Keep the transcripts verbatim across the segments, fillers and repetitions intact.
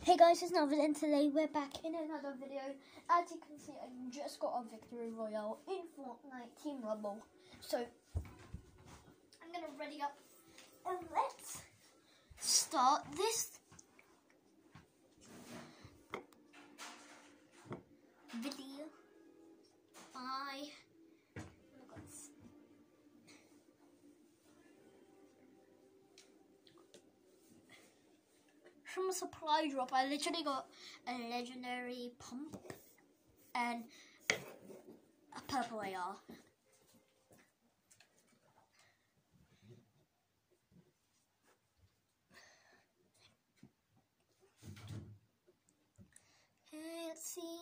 Hey guys, it's Novid and today we're back in another video. As you can see, I just got a victory royale in Fortnite Team Rumble. So, I'm gonna ready up and let's start this video. Bye. From a supply drop, I literally got a legendary pump and a purple A R. Okay, let's see.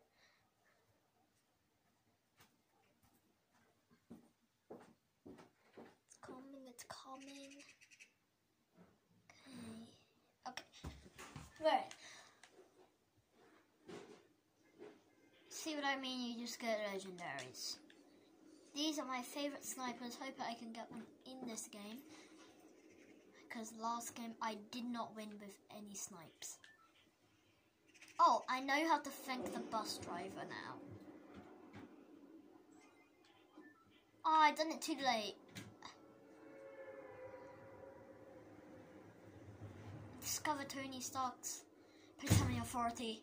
It's coming, it's coming. Okay. Right. See what I mean? You just get legendaries. These are my favourite snipers. Hope I can get one in this game. Because last game I did not win with any snipes. Oh, I know how to thank the bus driver now. Oh, I done it too late. Discover Tony Stark's Pretending Authority.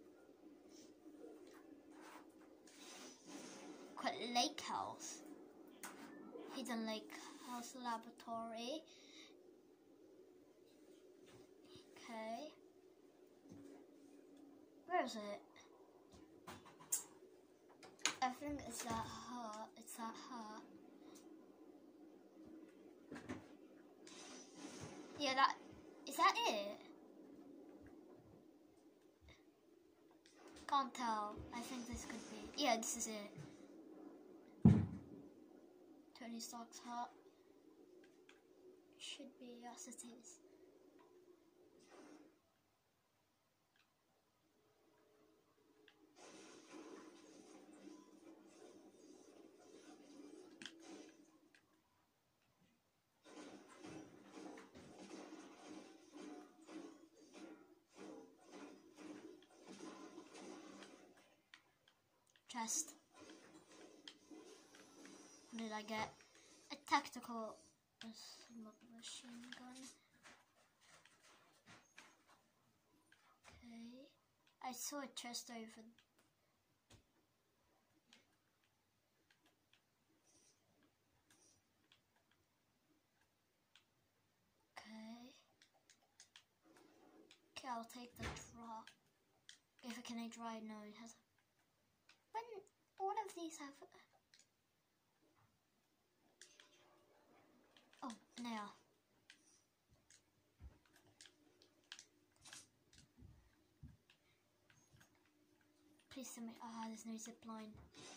Quite Lake House. Hidden Lake House Laboratory. Okay. Where is it? I think it's that her. It's that her. Yeah, that. Is that it? Can't tell. I think this could be. Yeah, this is it. Tony Stark's heart. Should be. Yes, it is. Chest. What did I get? A tactical machine gun. Okay. I saw a chest over. Okay. Okay, I'll take the drop. If it can I dry, no, it has. When all of these have. Oh, now. Please tell me. Ah, oh, there's no zip line.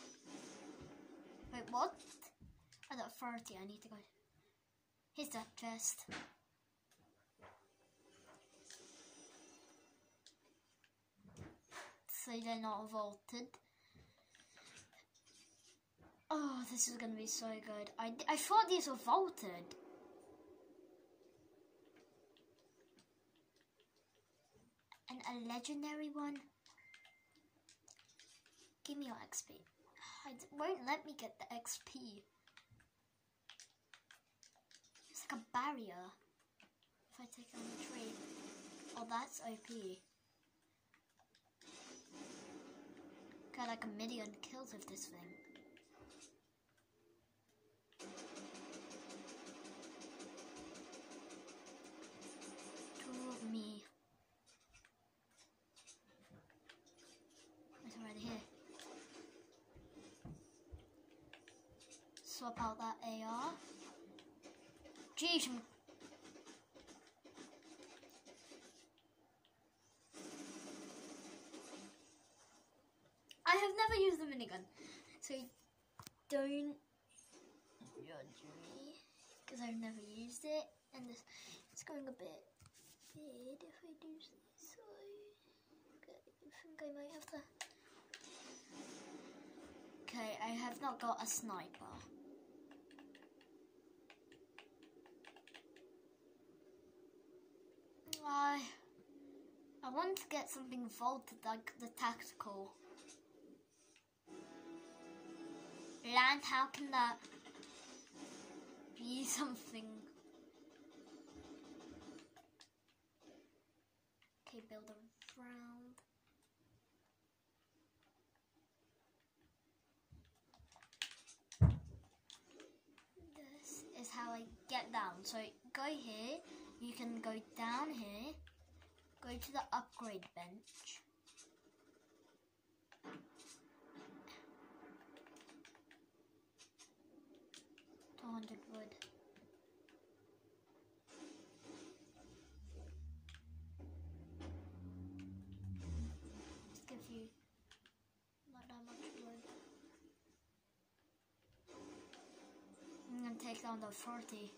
Wait, what? I got thirty. I need to go. Here's that chest. So they're not vaulted. Oh, this is gonna be so good. I, I thought these were vaulted. And a legendary one. Give me your X P. It won't let me get the X P. It's like a barrier. If I take it on the tree. Oh, that's O P. Got like a million kills with this thing. Me. It's right here. Swap out that A R. Geez. I have never used the minigun, so don't judge me because I've never used it, and this, it's going a bit. If I do so, okay, I think I might have to. Okay, I have not got a sniper. I I want to get something vaulted like the tactical. Land, how can that be something? Okay, build around. This is how I get down. So go here, you can go down here, go to the upgrade bench. two hundred wood. Just give you not that much wood. I'm gonna take down the forty.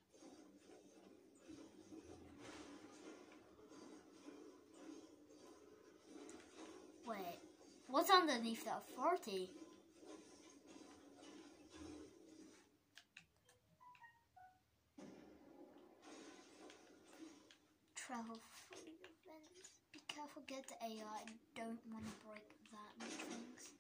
Wait, what's underneath that forty? Travel free events. Be careful, get the A I. I don't want to break that much things.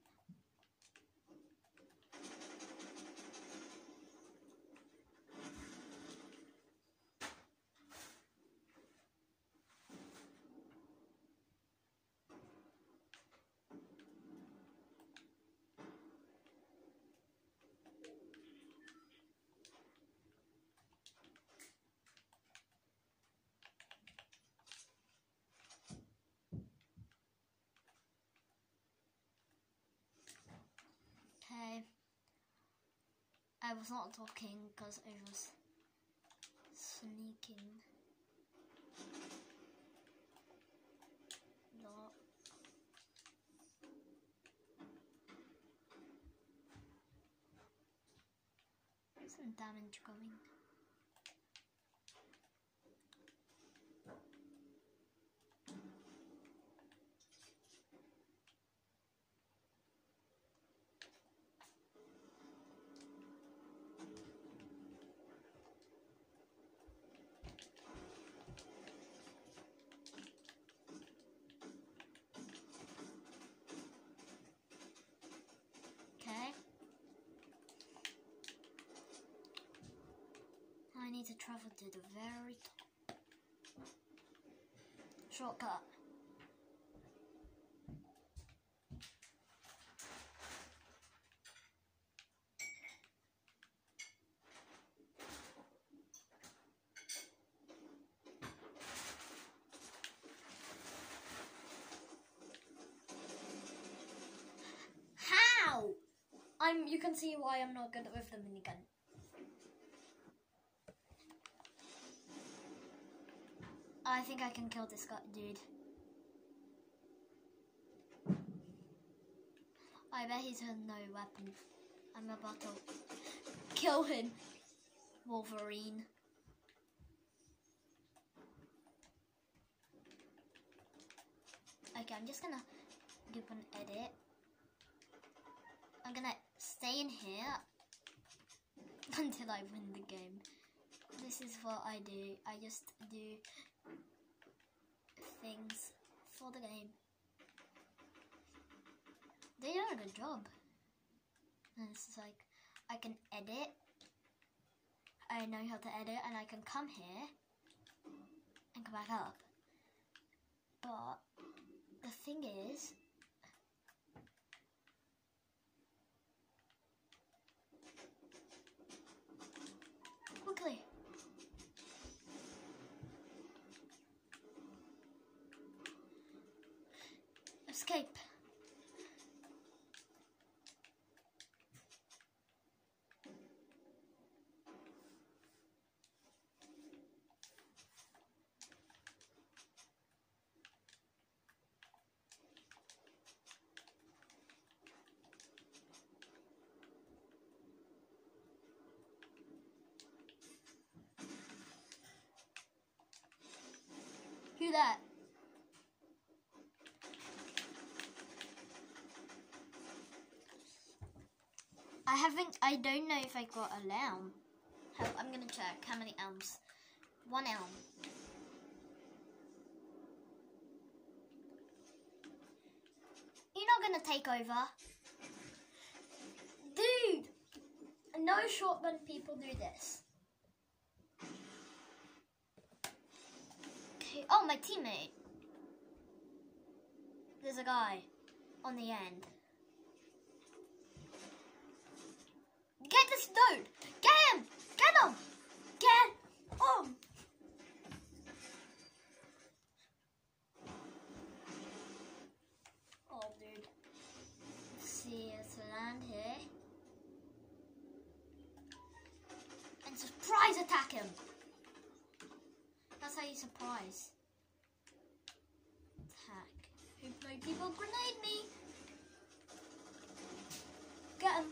Okay, I was not talking because I was sneaking. Not. Some damage going. I need to travel to the very top. Shortcut. How? I'm. You can see why I'm not good with the minigun. I think I can kill this guy, dude. I bet he's has no weapon. I'm about to kill him, Wolverine. Okay, I'm just gonna give an edit. I'm gonna stay in here until I win the game. This is what I do. I just do things for the game. They do a good job. And it's just like, I can edit. I know how to edit, and I can come here and come back up. But the thing is, quickly. Escape. Who that? I haven't, I don't know if I got a elm. I'm gonna check how many elms. One elm. gonna take over. Dude! No shotgun people do this. Okay. Oh, my teammate. There's a guy on the end. Get this dude! Get him! Get him! Get him! Oh, dude. Let's see, let's land here. And surprise attack him! That's how you surprise. Attack. Hey, people, grenade me! Get him!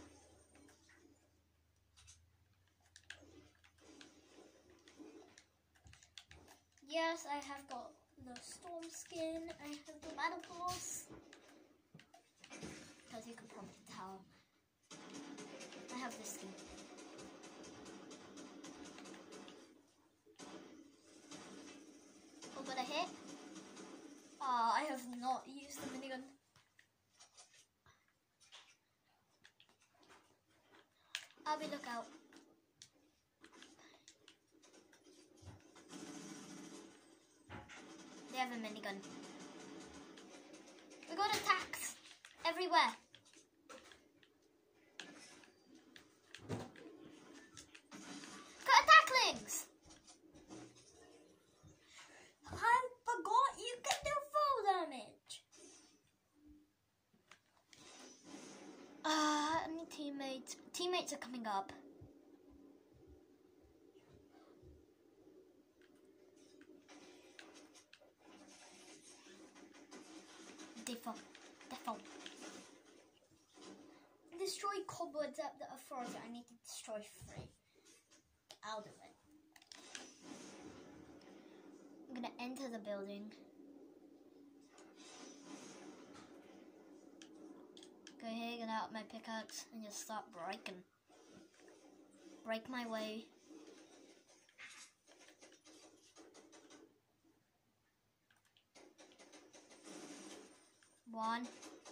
Yes, I have got the storm skin. I have the battle pass. Because you can probably tell. I have this skin. Oh, but I hit. Ah, I have not used the minigun. I'll be lookout. They have a minigun. We got attacks everywhere. Got attacklings. I forgot you can do full damage. Ah, uh, any teammates? Teammates are coming up. Default. Default. Destroy cobwebs at the authority. I need to destroy three. Out of it. I'm gonna enter the building. Go here, get out my pickaxe, and just start breaking. Break my way. One.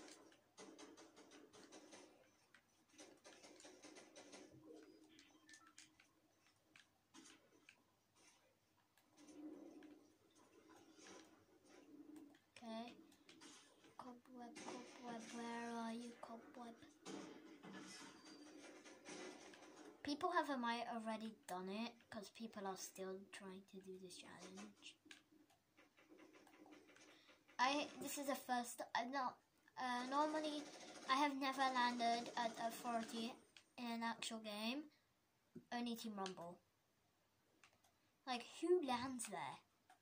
Okay. Cobweb, cobweb, where are you, cobweb? People have might already done it because people are still trying to do this challenge. I this is the first. I not uh, normally I have never landed at authority in an actual game. Only Team Rumble. Like, who lands there?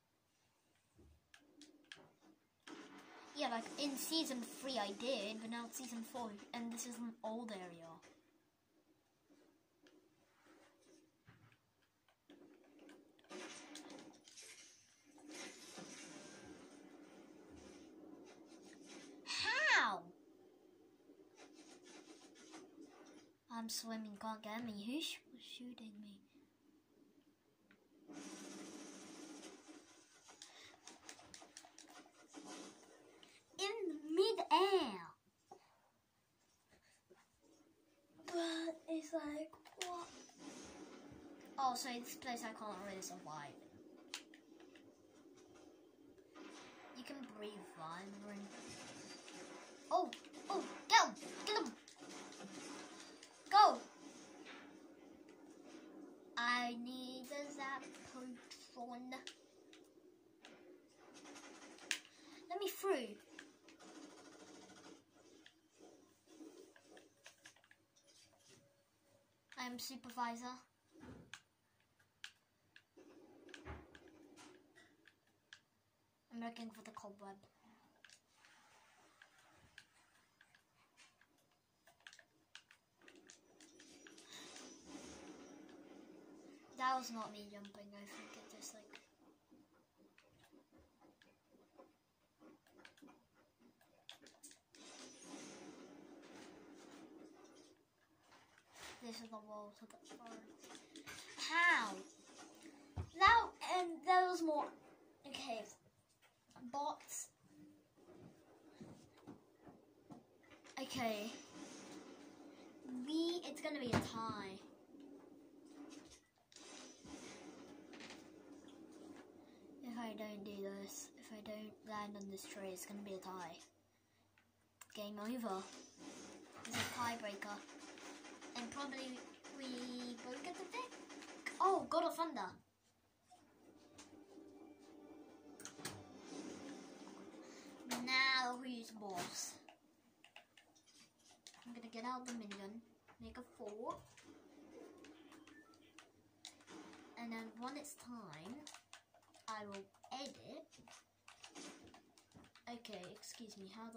Yeah, like in season three I did, but now it's season four, and this is an old area. How? I'm swimming, can't get me. Who's sh shooting me? In mid-air. But it's like, what? Oh, so this place I can't really survive in. You can breathe fine. Oh, oh, get him, get him. Go. I need a Zapotron. Let me through. I am supervisor. I'm looking for the cobweb. That was not me jumping, I think it just like... This is the wall to the forest. How? Now, and there was more. Okay. Bots. Okay. We, it's gonna be a tie. If I don't do this, if I don't land on this tree, it's gonna be a tie. Game over. It's a tiebreaker. And probably we both get the pick. Oh, God of Thunder. Now who's boss? I'm gonna get out the minigun, make a four. And then when it's time, I will edit. Okay, excuse me, how do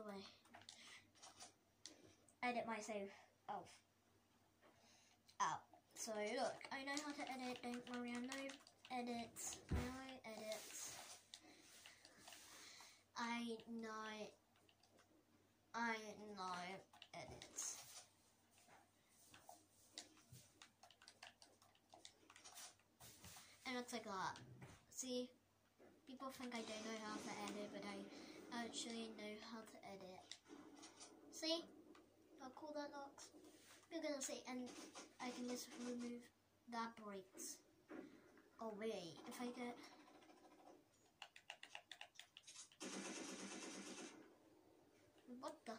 I edit my save? Oh. Oh. So look, I know how to edit, don't worry, I know edits. I know edits. I know I know edits. And it's like that. See? People think I don't know how to edit, but I actually know how to edit. See? How cool that looks? You're gonna see, and I can just remove that breaks. Oh wait, if I get... What the?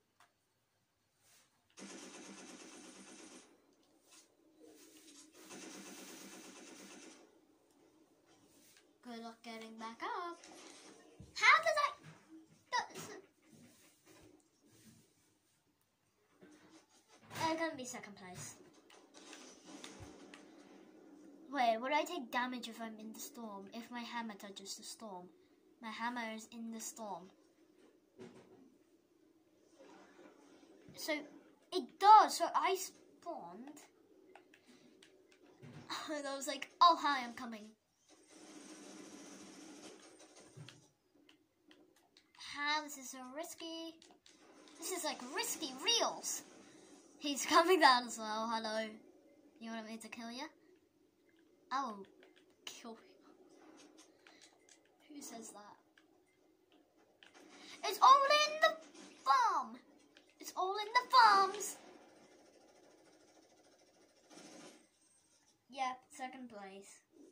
Good luck getting back up. How did I? I'm gonna be second place. Wait, would I take damage if I'm in the storm? If my hammer touches the storm? My hammer is in the storm. So, it does. So I spawned. And I was like, oh, hi, I'm coming. How? This is so risky. This is like risky reels. He's coming down as well. Hello. You want me to kill you? I will kill you. Who says that? It's all in the farm. It's all in the farms. Yep, second place.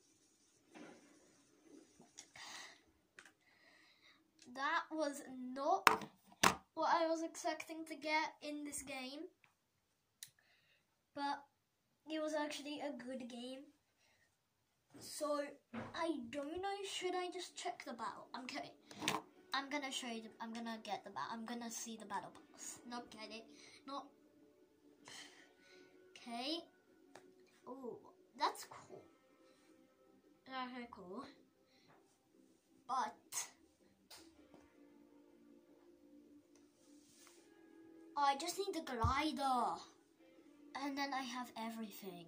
That was not what I was expecting to get in this game. But it was actually a good game. So, I don't know, should I just check the battle? I'm kidding. I'm gonna show you, the, I'm gonna get the battle, I'm gonna see the battle pass. Not get it, not... Okay. Oh, that's cool. That's very cool. But... I just need the glider. And then I have everything.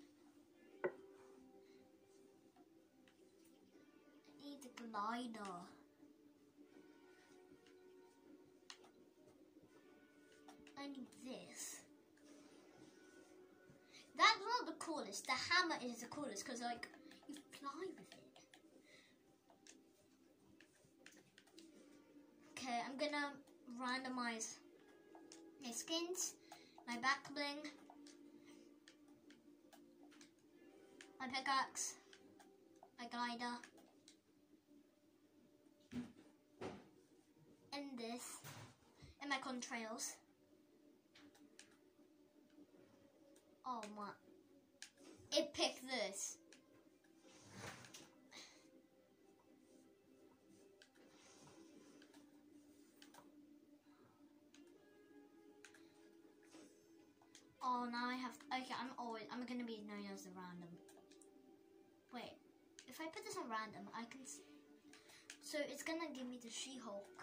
I need the glider. I need this. That's not the coolest. The hammer is the coolest because, like, you fly with it. Okay, I'm gonna randomize my skins, my back bling, my pickaxe, my glider, and this, and my contrails. Oh my, it picked this. Oh, now I have, okay, I'm always, I'm gonna be known as the random. Wait, if I put this on random, I can see, so it's gonna give me the She-Hulk.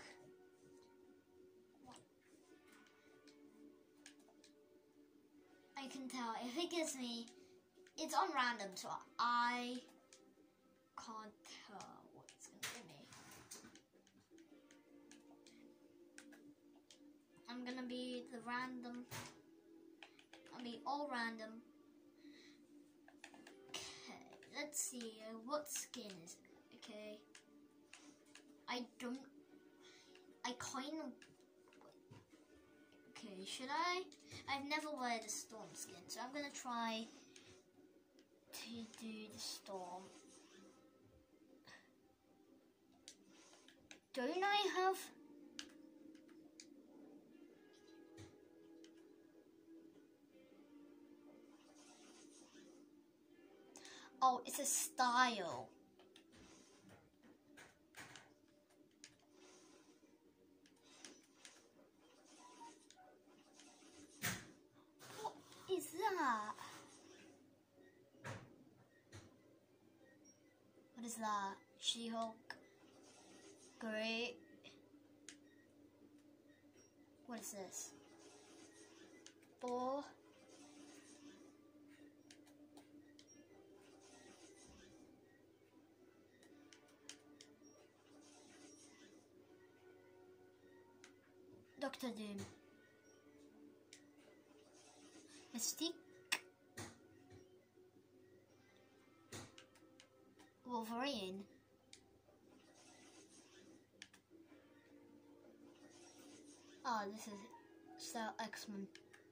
I can tell, if it gives me, it's on random, so I can't tell what it's gonna give me. I'm gonna be the random. I'll be all random. Okay, let's see. Uh, what skin is it? Okay. I don't. I kind of. Okay. actually. Should I? I've never wear the storm skin, so I'm gonna try to do the storm. Don't I have? Oh, it's a style. What is that? What is that? She-Hulk. Great. What is this? Four. Doctor Doom. Mystique. Wolverine. Oh, this is Star X-Men.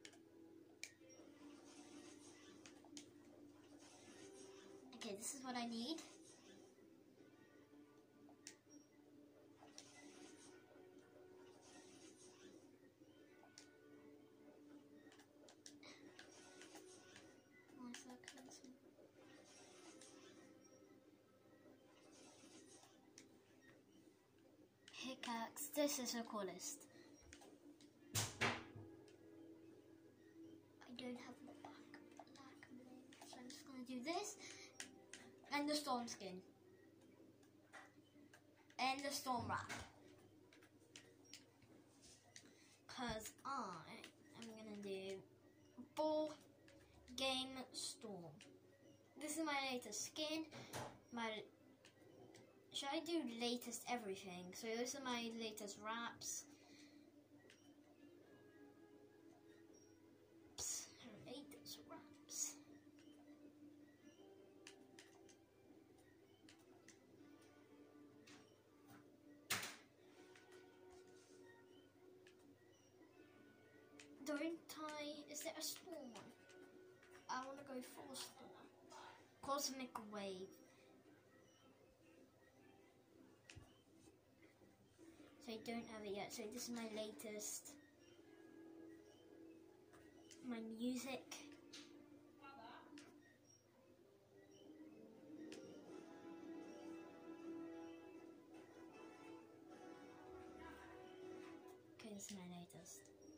Okay, this is what I need. Pickaxe. This is the coolest. I don't have the back black bling, so I'm just gonna do this and the storm skin and the storm wrap. Cause I am gonna do full game storm. This is my latest skin. My Should I do latest everything? So those are my latest wraps. Psst, latest wraps. Don't I? Is there a storm? I want to go full storm. Cosmic wave. So I don't have it yet. So this is my latest. My music. Okay, this is my latest.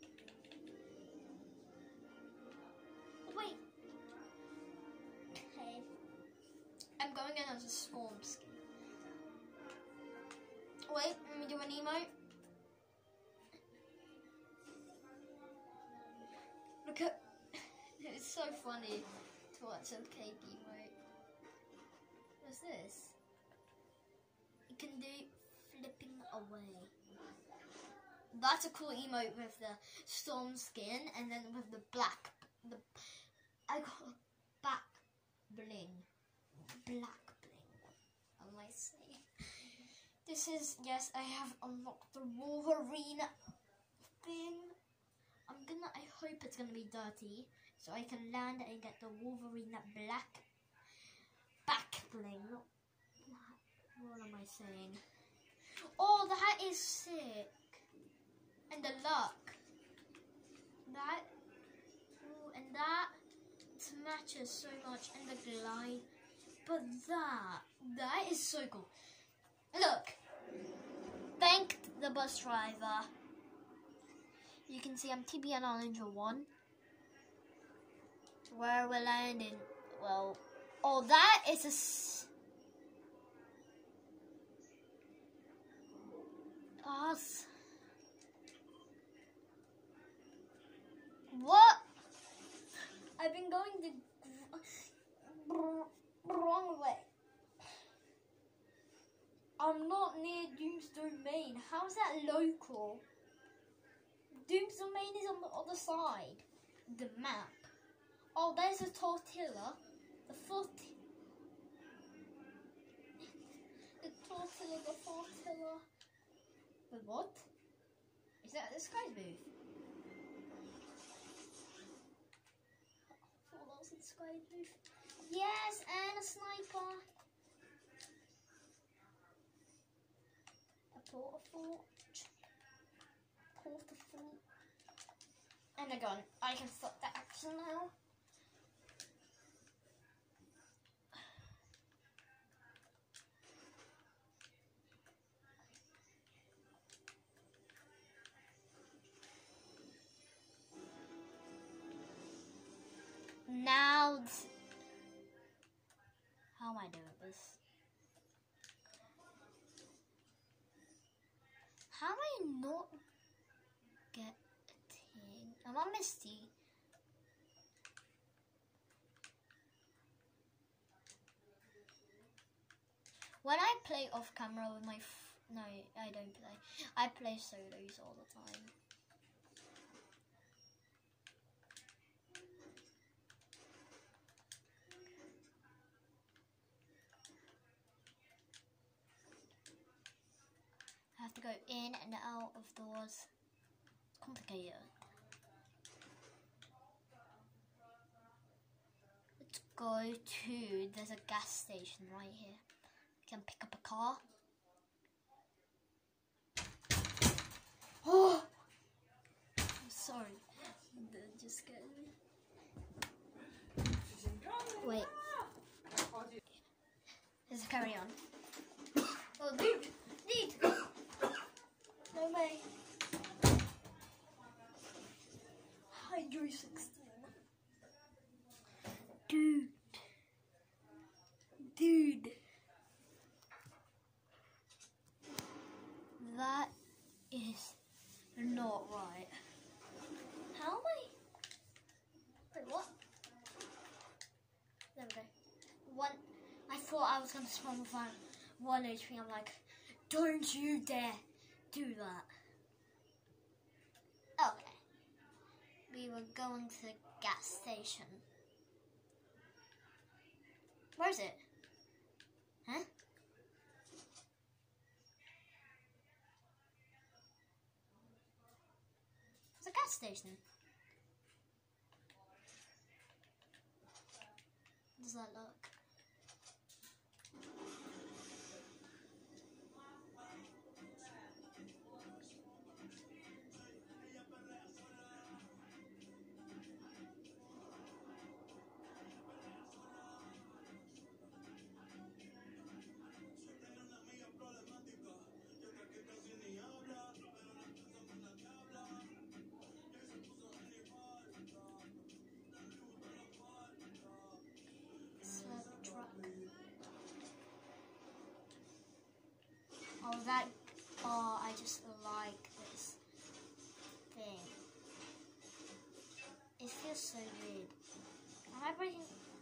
Wait. Okay. I'm going in as a storm skin. Wait, let me do an emote. Look at, it's so funny to watch a cake emote. What's this? You can do flipping away. That's a cool emote with the storm skin and then with the black, the I got back bling, black bling. I might say. This is, yes, I have unlocked the Wolverine thing. I'm gonna, I hope it's gonna be dirty, so I can land and get the Wolverine black back bling. Not black, what am I saying? Oh, the hat is sick. And the luck. That, ooh, and that matches so much, and the glide. But that, that is so cool. Look, thank the bus driver. You can see I'm T B N on Ninja one. Where we're landing. Well, oh, that is a. S us. What? I've been going the wrong way. I'm not near Doom's Domain. How's that local? Doom's Domain is on the other side. The map. Oh, there's a tortilla. The fourth. The tortilla, the tortilla. The what? Is that the Sky's booth? squad move. Yes, and a sniper. A porta fort. Porta fort. And a gun. I can stop that action now. Now, how am I doing this? How am I not getting? Am I Misty? When I play off camera with my f no, I don't play. I play solos all the time. I have to go in and out of doors. It's complicated. Let's go to, there's a gas station right here. We can pick up a car. Oh! I'm sorry. That just scared me. Wait. Let's carry on. Oh, dude! Dude! No way. Hydro sixteen. Dude. Dude. That is not right. How am I? Wait, what? There we go. One. I thought I was going to spawn with one, one H P. I'm like, don't you dare do that. Okay. We were going to the gas station. Where is it? Huh? It's a gas station. Does that look? Oh, that, oh, I just like this thing. It feels so good. Am I breaking?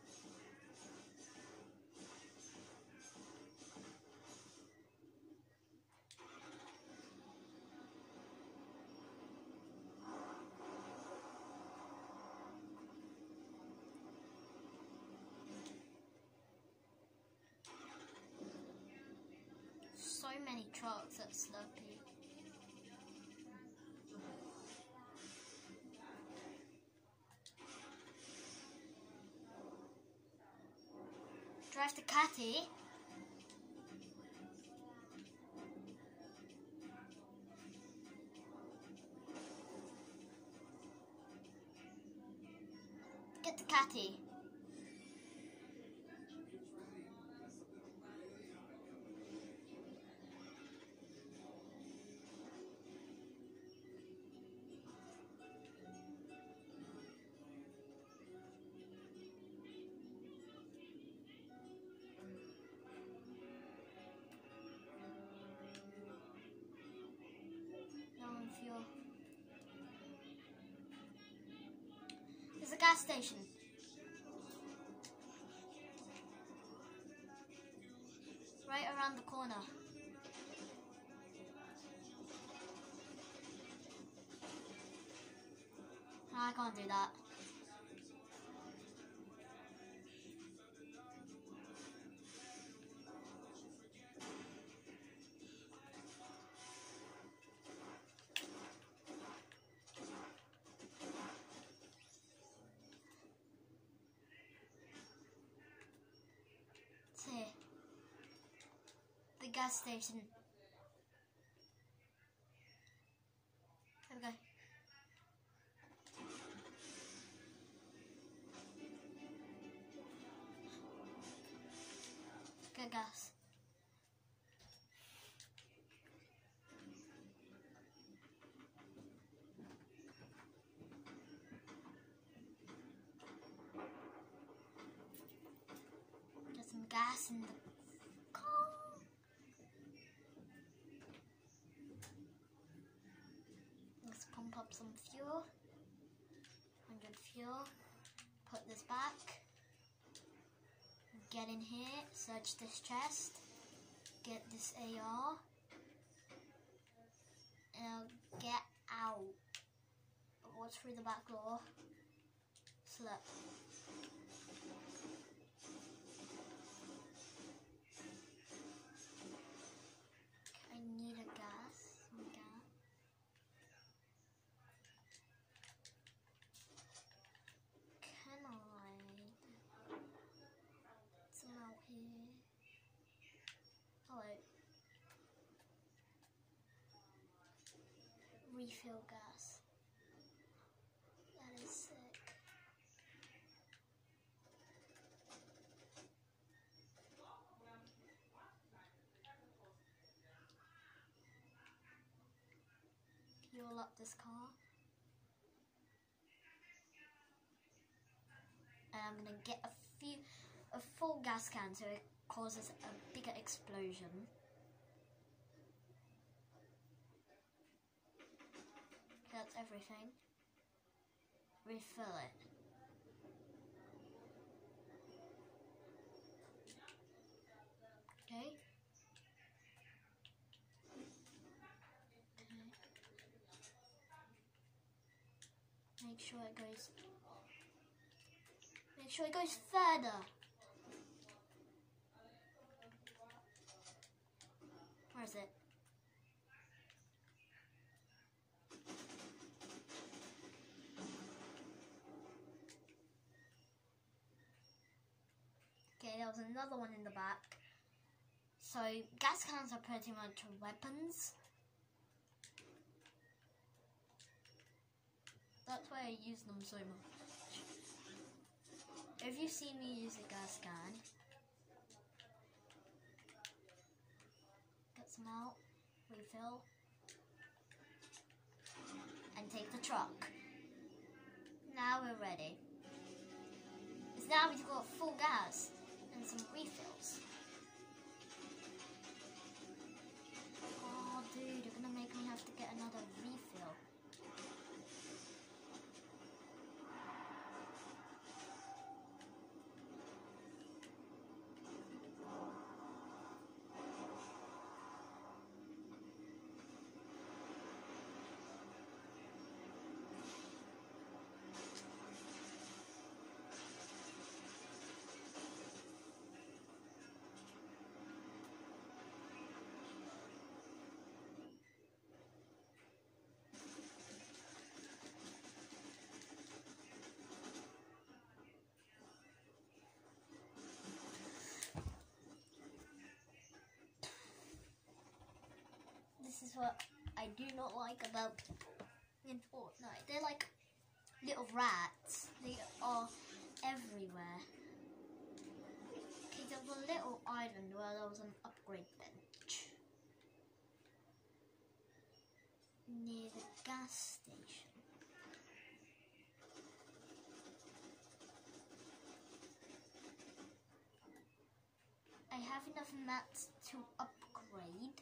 So many trucks at Slurpee. Drive the Catty. Get the Catty. Fuel. There's a gas station. Right around the corner. I can't do that. gas station. There we go. Good gas. Get some gas in the car. Let's pump up some fuel. one hundred fuel. Put this back. Get in here, search this chest, get this A R, and I'll get out. What's through the back door? Slip. I need a gas. Some gas. Can I? Out here. Hello. Refill gas. That is sick. Fuel up this car. And I'm gonna get a few a full gas can so it causes a bigger explosion. Okay, that's everything. Refill it. Okay. Okay. Make sure it goes. Make sure it goes further. Where is it? Okay, there was another one in the back. So, gas cans are pretty much weapons. That's why I use them so much. If you see me use a gas can, get some out, refill, and take the truck. Now we're ready. Because now we've got full gas and some refills. Oh dude, you're gonna make me have to get another refill. This is what I do not like about in Fortnite. They're like little rats. They are everywhere. Okay, there was a little island where there was an upgrade bench near the gas station. I have enough mats to upgrade.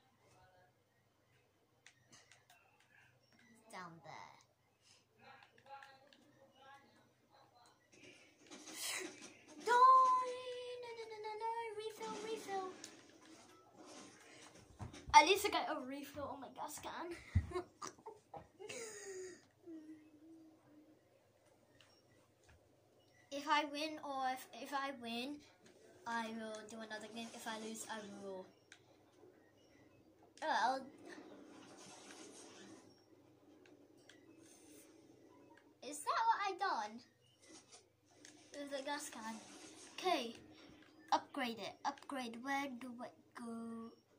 Down there. No, no, no, no, no, no, refill, refill. At least I got a refill on my gas can. If I win or if, if I win, I will do another game. If I lose, I will. Well, is that what I done with the gas can? Okay, upgrade it. Upgrade. Where do I go?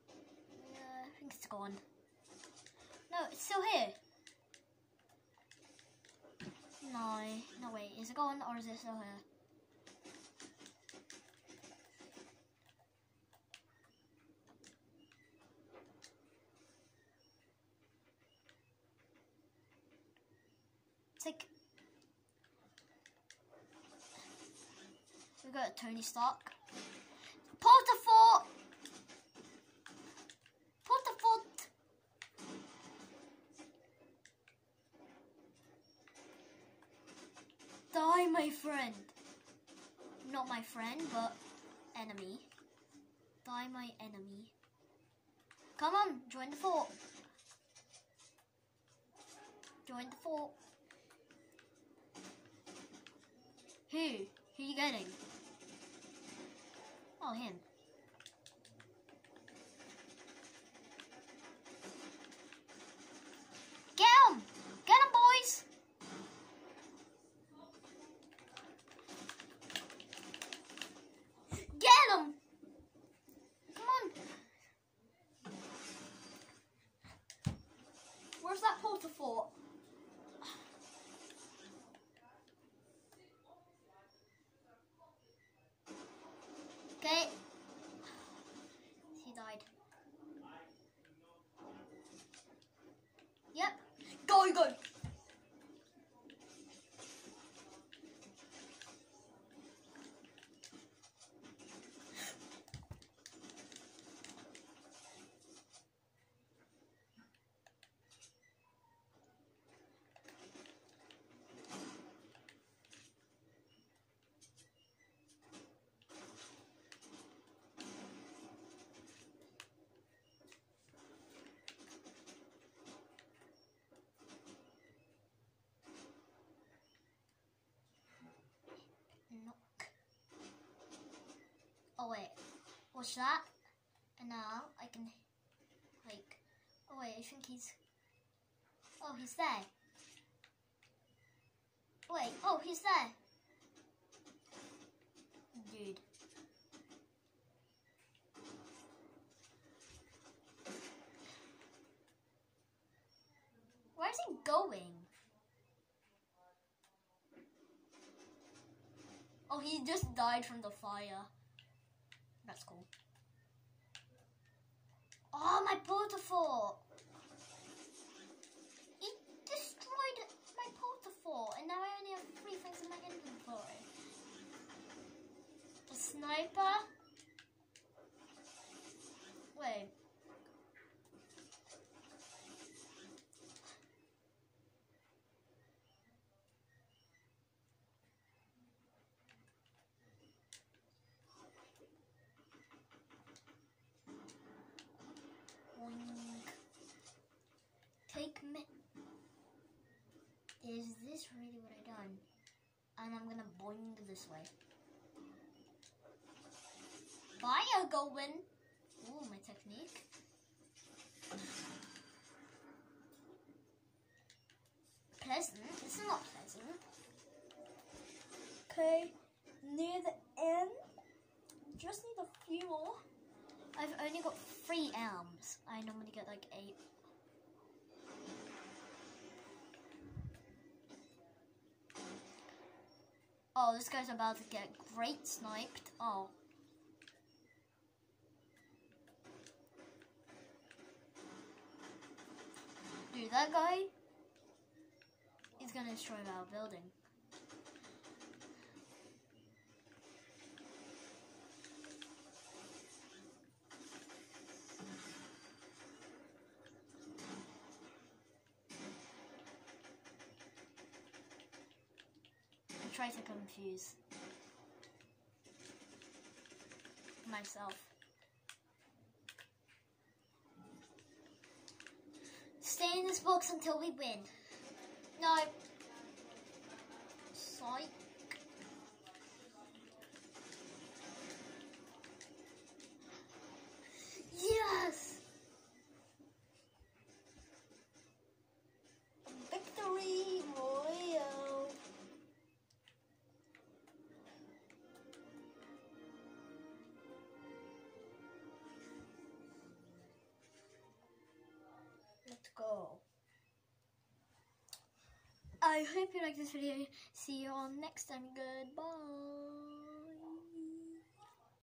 gone. No, it's still here. No, no wait, is it gone or is it still here? It's like we got Tony Stark. Portafort! Portafort! Die, my friend. Not my friend, but enemy. Die, my enemy. Come on, join the fort. Join the fort. Who? Who are you getting? Oh, him. Get him! Get him, boys! Get him! Come on! Where's that Portafort? Okay. He died. Yep. Go, go. Oh wait, what's that? And now I can, like, oh wait, I think he's, oh he's there. Wait, oh he's there. Dude. Where's he going? Oh, he just died from the fire. That's cool. Oh, my Portafort! He destroyed my Portafort, and now I only have three things in my inventory. The sniper. Wait. Take me. Is this really what I done? And I'm gonna boing this way. Fire going. Ooh, my technique. Pleasant. It's not pleasant. Okay, near the end. Just need a few more. I've only got three elms. I normally get like eight. Oh, this guy's about to get great sniped. Oh. Dude, that guy is gonna destroy our building. Try to confuse myself. Stay in this box until we win. No. Psych. Yes! Victory Royale. go. I hope you like this video. See you on next time. Goodbye.